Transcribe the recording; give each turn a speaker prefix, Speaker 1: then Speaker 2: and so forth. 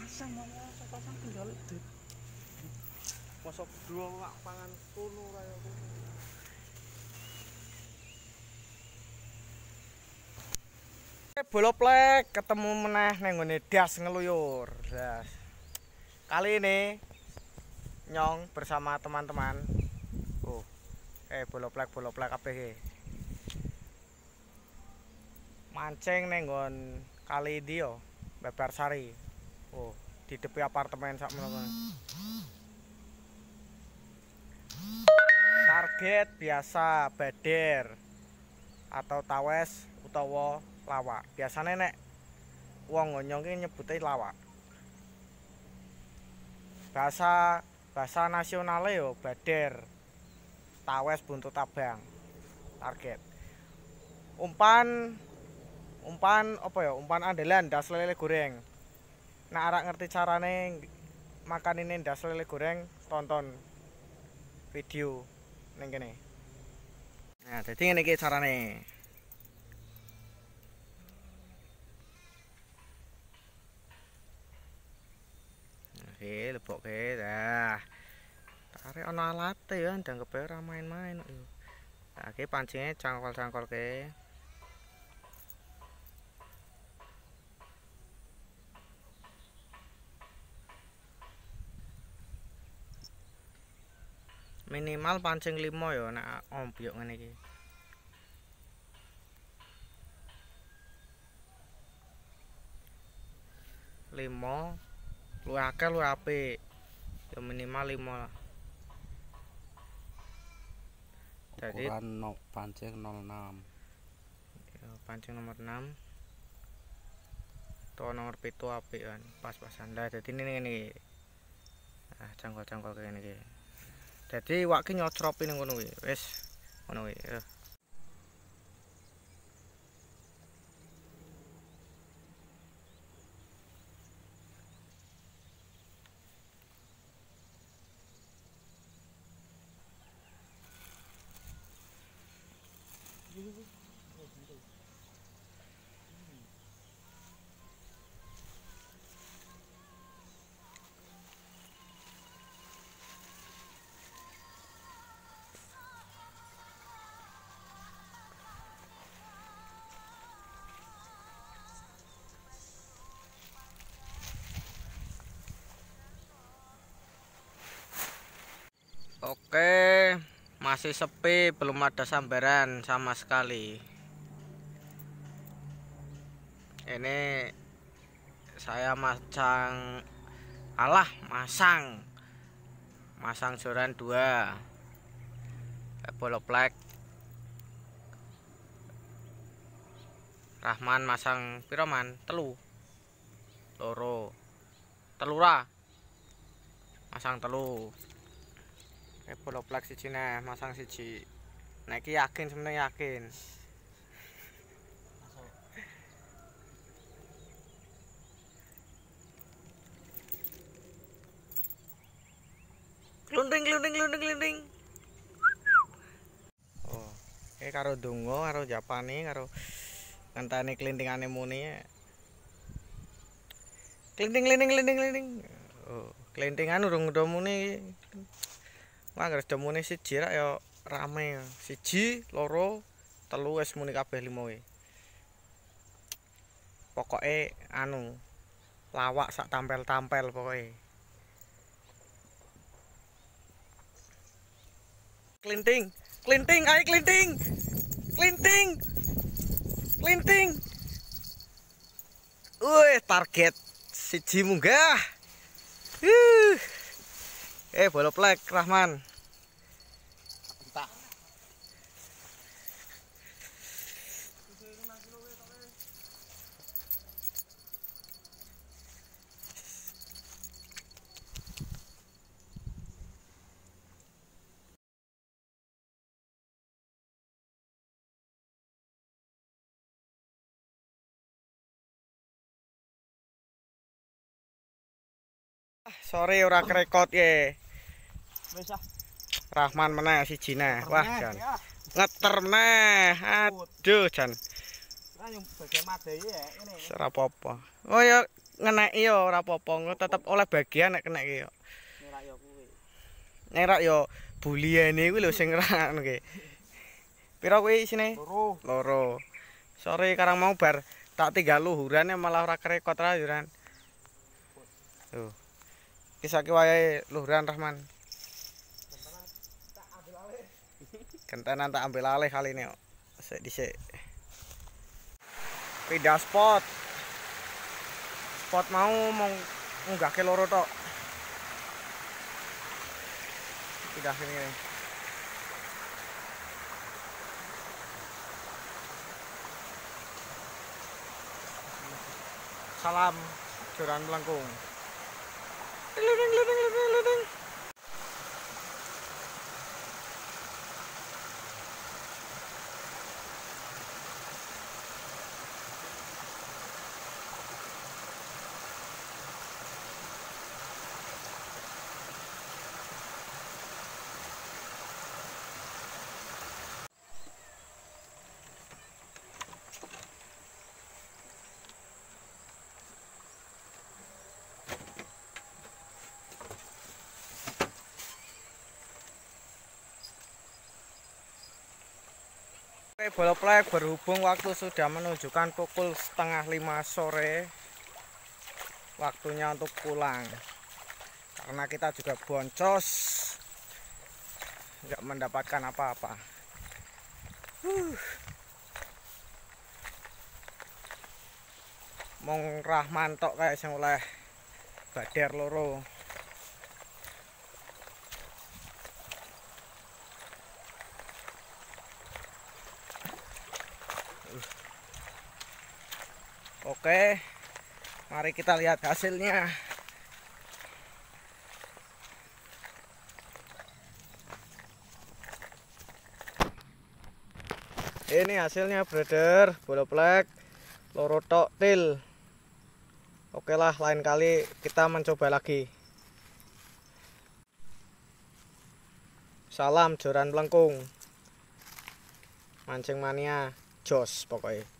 Speaker 1: pasang tinggal dit. Mosok dua wak pangan kono kaya kono. Bola plek ketemu meneh ning nggone das ngeluyur. Das. Kali ini Nyong bersama teman-teman. Bola plek kabeh iki. Mancing ning nggon kali ndi yo, Bebarsari. Di tepi apartemen sak menawa. Target biasa bader atau tawes utawa lawak. Biasane nek wong Nyong ki nyebute lawak. Bahasa nasionale yo bader. Tawes buntut abang. Target. Umpan apa ya? Umpan andalan das lele goreng. Nek arek ngerti carane makanine das lele goreng, tonton video ning kene. Nah, dadi ngene iki carane. Lebokke dah. Tarik ana alate ya, ndangkepe ora main-main kok yo. Nah, iki pancinge cangkol-cangkolke. Minimal pancing 5 ya nek ombyok ngene iki. Luwih akeh luwih apik. Ya minimal 5 lah. Jadi
Speaker 2: ukuran pancing 06.
Speaker 1: Ya, pancing nomor 6. To nomor 7 apik kan, pas-pasan. Lah dadi ngene iki. Nah, cangkol-cangkol kene iki. Dadi iwak ki nyocropi ning ngono kuwi. Wis ngono kuwi. Oke, masih sepi, belum ada sambaran sama sekali. Ini saya masang joran 2 bola plek. Rahman masang piro man? 3 loro telura masang 3. Bola plek siji neh masang siji. Nek iki yakin sementing yakin. Glunding. Karo donga karo japane karo ngenteni klintingane muni. Klinting. Klintingan urung udah muni. Wah, anggere demune siji rak ya rame. 1, 2, 3 wis muni kabeh 5 e. Pokoke lawak sak tampel-tampel pokoke. Klinting, ayo klinting. Target siji munggah. Bola plek Rahman.
Speaker 2: Entah.
Speaker 1: Sore ora kerekot ye.
Speaker 2: Wis ah.
Speaker 1: Rahman meneh siji neh. Wah, Jan. Ngeter meneh. Aduh, Jan.
Speaker 2: Ora yang bagian madai ya ini.
Speaker 1: Ora apa-apa. Oh ya ngeneki yo ora apa-apa, tetep oleh bagian nek keneki yo.
Speaker 2: Nyerak yo kuwi.
Speaker 1: Nyerak yo buliene kuwi lho sing ngono ki. Pira kuwi isine? Loro. Sore karang mau bar tak tinggal luhurane malah ora kerekot ra yo Ran. Tuh. Iki saiki wayahe luhuran Rahman. Kentenan tak ambil alih kali ini kok. Sik dhisik. Pindah spot. Spot mau munggahke loro tok. Pindah sini. Salam joran melengkung. Ledeng. Oke, bola plek berhubung waktu sudah menunjukkan pukul 4:30 sore. Waktunya untuk pulang. Karena kita juga boncos. Nggak mendapatkan apa-apa. Mong Rahman tok kayak sing oleh bader loro. Oke, mari kita lihat hasilnya. Ini hasilnya brother, bola plek loro tok til. Oke lah, lain kali kita mencoba lagi. Salam joran melengkung. Mancing mania jos pokoknya.